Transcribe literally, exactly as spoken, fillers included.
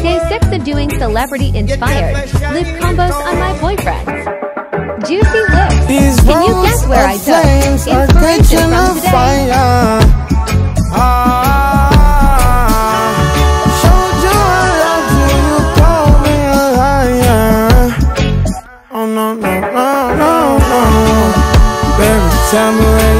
Day six of doing celebrity-inspired lip combos on my boyfriends. Juicy lips. These Can you guess where I took inspiration from today? Fire. Ah, showed you I love you, you call me a liar. Oh no, no, no, no, no. Baby, tell me where